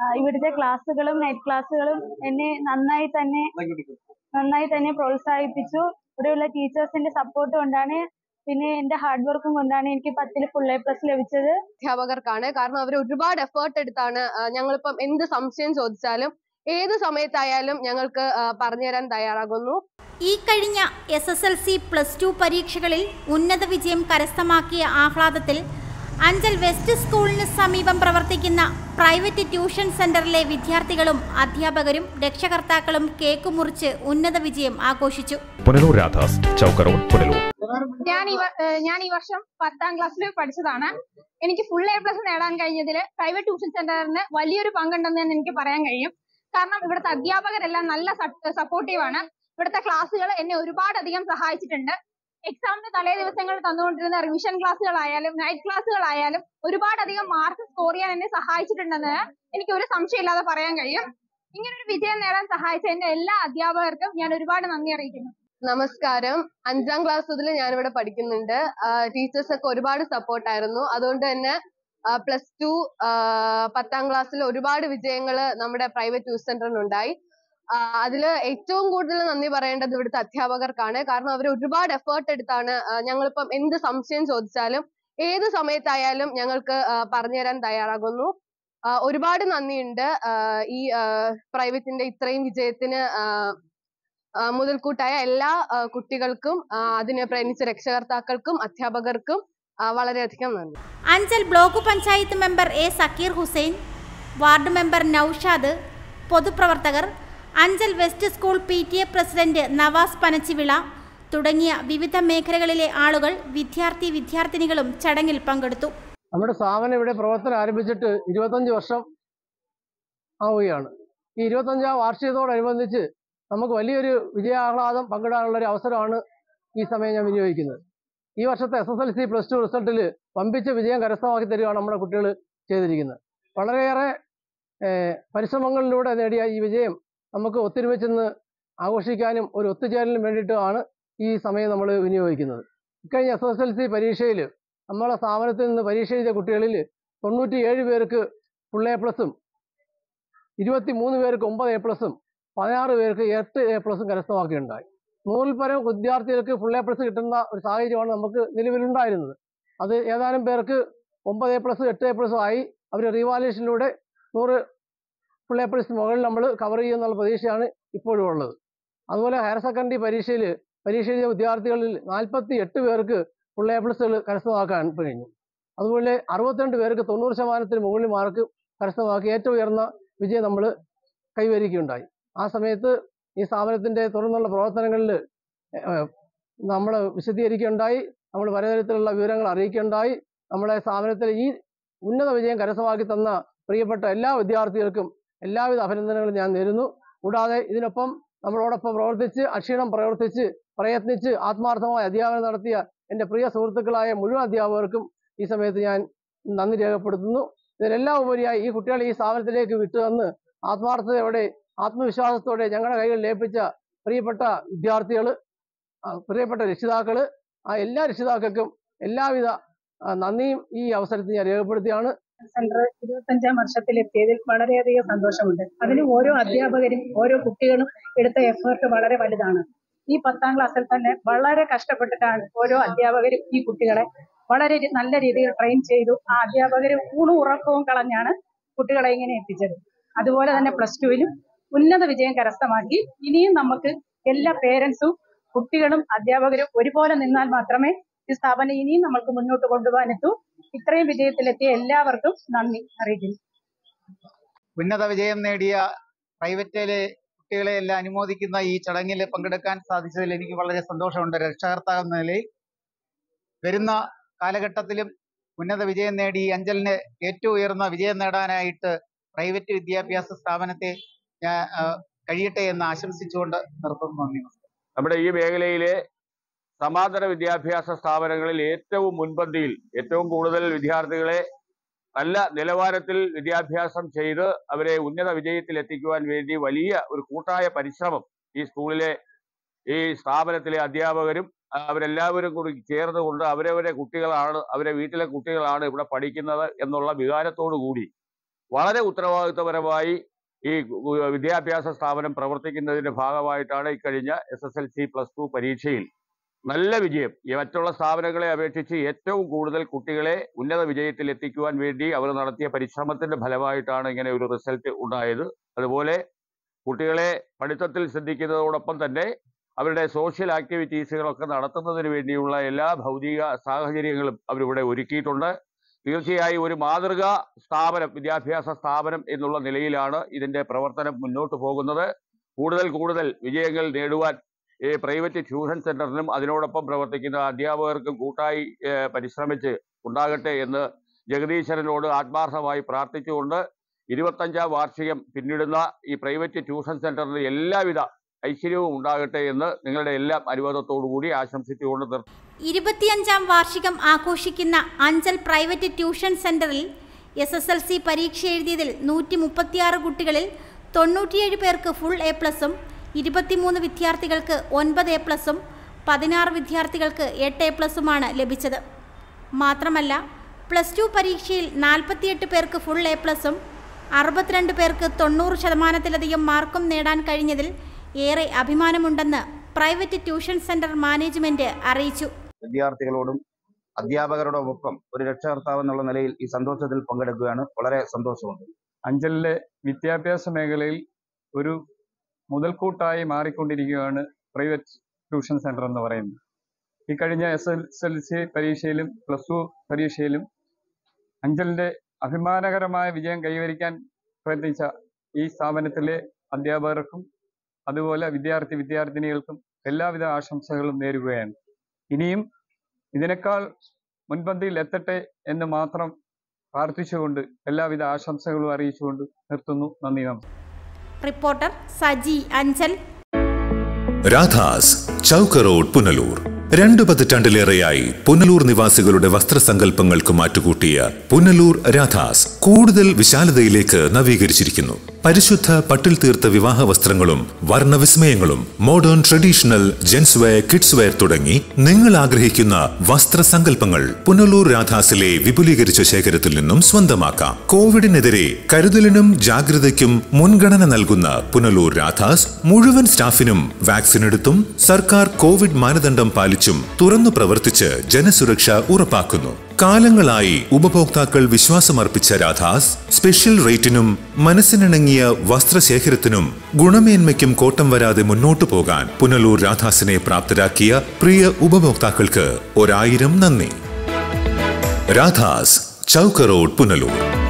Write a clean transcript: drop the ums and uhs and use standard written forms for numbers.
ഇവിടുത്തെ ക്ലാസ്സുകളും നൈറ്റ് ക്ലാസ്സുകളും എന്നെ നന്നായി തന്നെ പ്രോത്സാഹിപ്പിച്ചു. ഇവിടെയുള്ള ടീച്ചേഴ്സിന്റെ സപ്പോർട്ട് കൊണ്ടാണ്, പിന്നെ എന്റെ ഹാർഡ് വർക്കും കൊണ്ടാണ് എനിക്ക് 10ൽ ഫുൾ എ പ്ലസ് ലഭിച്ചത്. അധ്യാപകർക്കാണ്. കാരണം അവർ ഒരുപാട് എഫേർട്ട് എടുത്താണ് ഞങ്ങളിപ്പം എന്ത് സംശയം ചോദിച്ചാലും ഏത് സമയത്തായാലും ഞങ്ങൾക്ക് പറഞ്ഞുതരാൻ തയ്യാറാകുന്നു. ഈ കഴിഞ്ഞ SSLC +2 പരീക്ഷകളിൽ ഉന്നത വിജയം കരസ്ഥമാക്കിയ ആഹ്ലാദത്തിൽ അഞ്ചൽ വെസ്റ്റ് സ്കൂളിന് സമീപം പ്രവർത്തിക്കുന്ന പ്രൈവറ്റ് ട്യൂഷൻ സെന്ററിലെ വിദ്യാർത്ഥികളും അധ്യാപകരും രക്ഷകർത്താക്കളും കേക്ക് മുറിച്ച് ഉന്നത വിജയം ആഘോഷിച്ചു. ഞാൻ ഈ വർഷം 10ാം ക്ലാസ്സിൽ പഠിച്ചതാണ്. എനിക്ക് ഫുൾ എ പ്ലസ് നേടാൻ കഴിഞ്ഞതിൽ പ്രൈവറ്റ് ട്യൂഷൻ സെന്ററിന് വലിയൊരു പങ്കുണ്ടെന്ന് എനിക്ക് പറയാൻ കഴിയും. കാരണം ഇവിടുത്തെ അധ്യാപകരെല്ലാം നല്ല സപ്പോർട്ടീവാണ്. ഇവിടുത്തെ ക്ലാസ്സുകൾ എന്നെ ഒരുപാടധികം സഹായിച്ചിട്ടുണ്ട്. എക്സാമിന് തലേ ദിവസങ്ങളിൽ തന്നുകൊണ്ടിരുന്ന റിവിഷൻ ക്ലാസ്സുകളായാലും നൈറ്റ് ക്ലാസ്സുകളായാലും ഒരുപാടധികം മാർക്ക് സ്കോർ ചെയ്യാൻ എന്നെ സഹായിച്ചിട്ടുണ്ടെന്ന് എനിക്ക് ഒരു സംശയമില്ലാതെ പറയാൻ കഴിയും. ഇങ്ങനൊരു വിജയം നേടാൻ സഹായിച്ച എന്റെ എല്ലാ അധ്യാപകർക്കും ഞാൻ ഒരുപാട് നന്ദി അറിയിക്കുന്നു. നമസ്കാരം. 5ാം ക്ലാസ് മുതൽ ഞാനിവിടെ പഠിക്കുന്നുണ്ട്. ടീച്ചേഴ്സ് ഒക്കെ ഒരുപാട് സപ്പോർട്ടായിരുന്നു. അതുകൊണ്ട് തന്നെ +2 10ാം ക്ലാസ്സിൽ ഒരുപാട് വിജയങ്ങൾ നമ്മുടെ പ്രൈവറ്റ് ട്യൂഷൻ സെന്ററിനുണ്ടായി. അതിൽ ഏറ്റവും കൂടുതൽ നന്ദി പറയേണ്ടത് ഇവിടുത്തെ അധ്യാപകർക്കാണ്. കാരണം അവർ ഒരുപാട് എഫേർട്ട് എടുത്താണ് ഞങ്ങളിപ്പം എന്ത് സംശയം ചോദിച്ചാലും ഏത് സമയത്തായാലും ഞങ്ങൾക്ക് പറഞ്ഞുതരാൻ തയ്യാറാകുന്നു. ഒരുപാട് നന്ദിയുണ്ട് ഈ പ്രൈവറ്റിന്റെ ഇത്രയും വിജയത്തിന് മുതൽക്കൂട്ടായ എല്ലാ കുട്ടികൾക്കും അതിനെ പ്രേരിച്ച രക്ഷകർത്താക്കൾക്കും അധ്യാപകർക്കും വളരെയധികം നന്ദി. Anchal block panchayat member A Zakir Hussain, ward member Naushad, പൊതുപ്രവർത്തകർ, Anchal west school PTA president Navas Panachivila തുടങ്ങിയ വിവിധ മേഖലകളിലെ ആളുകൾ വിദ്യാർത്ഥിനികളും ചടങ്ങിൽ പങ്കെടുത്തു. നമ്മുടെ സ്ഥാപനം ഇവിടെ പ്രവർത്തനം ആരംഭിച്ചിട്ട് 25 വർഷം ആവുകയാണ്. ഈ 25ാം വാർഷികത്തോടനുബന്ധിച്ച് നമുക്ക് വലിയൊരു വിജയാഹ്ലാദം പങ്കിടാനുള്ള ഒരു അവസരമാണ് ഈ സമയം ഞാൻ വിനിയോഗിക്കുന്നത്. ഈ വർഷത്തെ SSLC +2 റിസൾട്ടിൽ വമ്പിച്ച വിജയം കരസ്ഥമാക്കി തരികയാണ് നമ്മുടെ കുട്ടികൾ ചെയ്തിരിക്കുന്നത്. വളരെയേറെ പരിശ്രമങ്ങളിലൂടെ നേടിയ ഈ വിജയം നമുക്ക് ഒത്തൊരുമിച്ചെന്ന് ആഘോഷിക്കാനും ഒരു ഒത്തുചേരലിനും വേണ്ടിയിട്ടാണ് ഈ സമയം നമ്മൾ വിനിയോഗിക്കുന്നത്. ഇക്കഴിഞ്ഞ SSLC പരീക്ഷയിൽ നമ്മളെ സ്ഥാപനത്തിൽ നിന്ന് പരീക്ഷ എഴുതിയ കുട്ടികളിൽ 97 പേർക്ക് ഫുൾ എ പ്ലസും 23 പേർക്ക് 9 എ പ്ലസും 16 പേർക്ക് 8 എ പ്ലസും കരസ്ഥമാക്കിയിട്ടുണ്ടായി. 100ൽ പരം വിദ്യാർത്ഥികൾക്ക് ഫുൾ എ പ്ലസ് കിട്ടുന്ന ഒരു സാഹചര്യമാണ് നമുക്ക് നിലവിലുണ്ടായിരുന്നത്. അത് ഏതാനും പേർക്ക് 9 എ പ്ലസ് 8 എ പ്ലസും ആയി. അവർ റീവാലുവേഷനിലൂടെ 100 ഫുൾ എ പ്ലസ് മുകളിൽ നമ്മൾ കവർ ചെയ്യുമെന്നുള്ള പ്രതീക്ഷയാണ് ഇപ്പോഴും ഉള്ളത്. അതുപോലെ ഹയർ സെക്കൻഡറി പരീക്ഷ എഴുതിയ വിദ്യാർത്ഥികളിൽ 48 പേർക്ക് ഫുൾ എ പ്ലസുകൾ കരസ്ഥമാക്കാൻ കഴിഞ്ഞു. അതുപോലെ 62 പേർക്ക് 90% മുകളിൽ മാർക്ക് കരസ്ഥമാക്കി ഏറ്റവും ഉയർന്ന വിജയം നമ്മൾ കൈവരിക്കുകയുണ്ടായി. ആ സമയത്ത് ഈ സ്ഥാപനത്തിൻ്റെ തുടർന്നുള്ള പ്രവർത്തനങ്ങളിൽ നമ്മൾ വിശദീകരിക്കുകയുണ്ടായി. നമ്മൾ പലതരത്തിലുള്ള വിവരങ്ങൾ അറിയിക്കുകയുണ്ടായി. നമ്മുടെ സ്ഥാപനത്തിൽ ഈ ഉന്നത വിജയം കരസ്ഥമാക്കി തന്ന പ്രിയപ്പെട്ട എല്ലാ വിദ്യാർത്ഥികൾക്കും എല്ലാവിധ അഭിനന്ദനങ്ങളും ഞാൻ നേരുന്നു. കൂടാതെ ഇതിനൊപ്പം നമ്മളോടൊപ്പം അക്ഷീണം പ്രയത്നിച്ച് ആത്മാർത്ഥമായ അധ്യാപനം നടത്തിയ എൻ്റെ പ്രിയ സുഹൃത്തുക്കളായ മുഴുവൻ അധ്യാപകർക്കും ഈ സമയത്ത് ഞാൻ നന്ദി രേഖപ്പെടുത്തുന്നു. ഇതിനെല്ലാം ഉപരിയായി ഈ കുട്ടികളെ ഈ സ്ഥാപനത്തിലേക്ക് വിട്ടുതന്ന് ആത്മാർത്ഥതയോടെ ആത്മവിശ്വാസത്തോടെ ഞങ്ങളുടെ കൈകളിൽ ഏൽപ്പിച്ച പ്രിയപ്പെട്ട വിദ്യാർത്ഥികൾ, പ്രിയപ്പെട്ട രക്ഷിതാക്കൾ, ആ എല്ലാ രക്ഷിതാക്കൾക്കും എല്ലാവിധ നന്ദിയും ഈ അവസരത്തിൽ ഞാൻ രേഖപ്പെടുത്തിയാണ്. സെന്റർ 25ാം വർഷത്തിലെത്തിയതിൽ വളരെയധികം സന്തോഷമുണ്ട്. അതിന് ഓരോ അധ്യാപകരും ഓരോ കുട്ടികളും എടുത്ത എഫേർട്ട് വളരെ വലുതാണ്. ഈ 10ാം ക്ലാസ്സിൽ തന്നെ വളരെ കഷ്ടപ്പെട്ടിട്ടാണ് ഓരോ അധ്യാപകരും ഈ കുട്ടികളെ വളരെ നല്ല രീതിയിൽ ട്രെയിൻ ചെയ്തു. ആ അധ്യാപകർ ഊണും ഉറക്കവും കളഞ്ഞാണ് കുട്ടികളെ ഇങ്ങനെ എത്തിച്ചത്. അതുപോലെ തന്നെ +2വിലും ഉന്നത വിജയം കരസ്ഥമാക്കി. ഇനിയും നമുക്ക് എല്ലാ പേരൻസും കുട്ടികളും അധ്യാപകരും ഒരുപോലെ നിന്നാൽ മാത്രമേ ഈ സ്ഥാപനം ഇനിയും നമുക്ക് മുന്നോട്ട് കൊണ്ടുപോകാനെത്തൂ. ഇത്രയും വിജയത്തിലെത്തിയ എല്ലാവർക്കും നന്ദി അറിയിക്കുന്നു. ഉന്നത വിജയം നേടിയ പ്രൈവറ്റിലെ കുട്ടികളെ എല്ലാം അനുമോദിക്കുന്ന ഈ ചടങ്ങിൽ പങ്കെടുക്കാൻ സാധിച്ചതിൽ എനിക്ക് വളരെ സന്തോഷമുണ്ട്. രക്ഷകർത്താവ് എന്ന നിലയിൽ വരുന്ന കാലഘട്ടത്തിലും ഉന്നത വിജയം നേടി അഞ്ചലിന് ഏറ്റവും ഉയർന്ന വിജയം നേടാനായിട്ട് പ്രൈവറ്റ് വിദ്യാഭ്യാസ സ്ഥാപനത്തെ കഴിയട്ടെ എന്ന് ആശംസിച്ചുകൊണ്ട് നിർത്തുന്നു. നമ്മുടെ ഈ മേഖലയിലെ സമാന്തര വിദ്യാഭ്യാസ സ്ഥാപനങ്ങളിൽ ഏറ്റവും മുൻപന്തിയിൽ ഏറ്റവും കൂടുതൽ വിദ്യാർത്ഥികളെ നല്ല നിലവാരത്തിൽ വിദ്യാഭ്യാസം ചെയ്ത് അവരെ ഉന്നത വിജയത്തിൽ എത്തിക്കുവാൻ വേണ്ടി വലിയ ഒരു കൂട്ടായ പരിശ്രമം ഈ സ്ഥാപനത്തിലെ അധ്യാപകരും അവരെല്ലാവരും കൂടി ചേർന്നുകൊണ്ട് അവരവരെ വീട്ടിലെ കുട്ടികളാണ് ഇവിടെ പഠിക്കുന്നത് എന്നുള്ള വികാരത്തോടു കൂടി വളരെ ഉത്തരവാദിത്വപരമായി ഈ വിദ്യാഭ്യാസ സ്ഥാപനം പ്രവർത്തിക്കുന്നതിന്റെ ഭാഗമായിട്ടാണ് ഇക്കഴിഞ്ഞ SSLC +2 പരീക്ഷയിൽ നല്ല വിജയം, മറ്റുള്ള സ്ഥാപനങ്ങളെ അപേക്ഷിച്ച് ഏറ്റവും കൂടുതൽ കുട്ടികളെ ഉന്നത വിജയത്തിൽ എത്തിക്കുവാൻ വേണ്ടി അവർ നടത്തിയ പരിശ്രമത്തിന്റെ ഫലമായിട്ടാണ് ഇങ്ങനെ ഒരു റിസൾട്ട് ഉണ്ടായത്. അതുപോലെ കുട്ടികളെ പഠിത്തത്തിൽ ശ്രദ്ധിക്കുന്നതോടൊപ്പം തന്നെ അവരുടെ സോഷ്യൽ ആക്ടിവിറ്റീസുകളൊക്കെ നടത്തുന്നതിന് വേണ്ടിയുള്ള എല്ലാ ഭൗതിക സാഹചര്യങ്ങളും അവരിവിടെ ഒരുക്കിയിട്ടുണ്ട്. തീർച്ചയായും ഒരു മാതൃകാ സ്ഥാപനം, വിദ്യാഭ്യാസ സ്ഥാപനം എന്നുള്ള നിലയിലാണ് ഇതിന്റെ പ്രവർത്തനം മുന്നോട്ട് പോകുന്നത്. കൂടുതൽ വിജയങ്ങൾ നേടുവാൻ ഈ പ്രൈവറ്റ് ട്യൂഷൻ സെന്ററിനും അതിനോടൊപ്പം പ്രവർത്തിക്കുന്ന അധ്യാപകർക്കും കൂട്ടായി പരിശ്രമിച്ച് ഉണ്ടാകട്ടെ എന്ന് ജഗദീശ്വരനോട് ആത്മാർത്ഥമായി പ്രാർത്ഥിച്ചുകൊണ്ട് 25ാം വാർഷികം പിന്നിടുന്ന ഈ പ്രൈവറ്റ് ട്യൂഷൻ സെന്ററിന് എല്ലാവിധ ഐശ്വര്യവും ഉണ്ടാകട്ടെ എന്ന് നിങ്ങളുടെ എല്ലാം അനുവാദത്തോടുകൂടി ആശംസിച്ചുകൊണ്ട് നിർത്തുന്നു. 25ാം വാർഷികം ആഘോഷിക്കുന്ന അഞ്ചൽ പ്രൈവറ്റ് ട്യൂഷൻ സെന്ററിൽ SSLC പരീക്ഷ എഴുതിയതിൽ 136 കുട്ടികളിൽ 97 പേർക്ക് ഫുൾ A+ഉം 23 വിദ്യാർത്ഥികൾക്ക് 9 A+ഉം 16 വിദ്യാർത്ഥികൾക്ക് 8 A+ഉമാണ് ലഭിച്ചത്. മാത്രമല്ല +2 പരീക്ഷയിൽ 48 പേർക്ക് ഫുൾ A+ഉം 62 പേർക്ക് 90% മാർക്കും നേടാൻ കഴിഞ്ഞതിൽ ഏറെ അഭിമാനമുണ്ടെന്ന് പ്രൈവറ്റ് ട്യൂഷൻ സെന്റർ മാനേജ്മെന്റ് അറിയിച്ചു. വിദ്യാർത്ഥികളോടും അധ്യാപകരോടൊപ്പം ഒരു രക്ഷകർത്താവ് എന്നുള്ള നിലയിൽ ഈ സന്തോഷത്തിൽ പങ്കെടുക്കുകയാണ്. വളരെ സന്തോഷമുണ്ട്. അഞ്ചലിലെ വിദ്യാഭ്യാസ മേഖലയിൽ ഒരു മുതൽക്കൂട്ടായി മാറിക്കൊണ്ടിരിക്കുകയാണ് പ്രൈവറ്റ് ട്യൂഷൻ സെന്റർ എന്ന് പറയുന്നത്. ഈ കഴിഞ്ഞ SSLC പരീക്ഷയിലും +2 പരീക്ഷയിലും അഞ്ചലിന്റെ അഭിമാനകരമായ വിജയം കൈവരിക്കാൻ പ്രയത്നിച്ച ഈ സ്ഥാപനത്തിലെ അധ്യാപകർക്കും അതുപോലെ വിദ്യാർത്ഥിനികൾക്കും എല്ലാവിധ ആശംസകളും നേരുകയാണ്. ഇനിയും ഇതിനേക്കാൾ മുൻപന്തിയിൽ എത്തട്ടെ എന്ന് മാത്രം പ്രാർത്ഥിച്ചുകൊണ്ട് എല്ലാവിധ ആശംസകളും അറിയിച്ചുകൊണ്ട് നിർത്തുന്നു. നന്ദി, നമസ്കാരം. റിപ്പോർട്ടർ സജി, അഞ്ചൽ. രാധാസ്, ചൗക്ക് റോഡ്, പുനലൂർ. 2 പതിറ്റാണ്ടിലേറെയായി പുനലൂർ നിവാസികളുടെ വസ്ത്രസങ്കല്പങ്ങൾക്ക് മാറ്റുകൂട്ടിയ പുനലൂർ രാധാസ് കൂടുതൽ വിശാലതയിലേക്ക് നവീകരിച്ചിരിക്കുന്നു. പരിശുദ്ധ പട്ടിൽ തീർത്ത വിവാഹ വസ്ത്രങ്ങളും വർണ്ണവിസ്മയങ്ങളും modern traditional gents wear, kids wear തുടങ്ങി നിങ്ങൾ ആഗ്രഹിക്കുന്ന വസ്ത്രസങ്കല്പങ്ങൾ പുനലൂർ രാധാസിലെ വിപുലീകരിച്ച ശേഖരത്തിൽ നിന്നും സ്വന്തമാക്കാം. കോവിഡിനെതിരെ കരുതലിനും ജാഗ്രതയ്ക്കും മുൻഗണന നൽകുന്ന പുനലൂർ രാധാസ് മുഴുവൻ സ്റ്റാഫിനും വാക്സിൻ എടുത്തും സർക്കാർ കോവിഡ് മാനദണ്ഡം പാലിച്ചും തുറന്നു പ്രവർത്തിച്ച് ജനസുരക്ഷ ഉറപ്പാക്കുന്നു. കാലങ്ങളായി ഉപഭോക്താക്കൾ വിശ്വാസമർപ്പിച്ച രാധാസ് സ്പെഷ്യൽ റേറ്റിനും മനസ്സിനിണങ്ങിയ വസ്ത്രശേഖരത്തിനും ഗുണമേന്മയ്ക്കും കോട്ടം വരാതെ മുന്നോട്ടു പോകാൻ പുനലൂർ രാധാസിനെ പ്രാപ്തരാക്കിയ പ്രിയ ഉപഭോക്താക്കൾക്ക് 1000 നന്ദി. രാധാസ്, ചൗക്ക് റോഡ്, പുനലൂർ.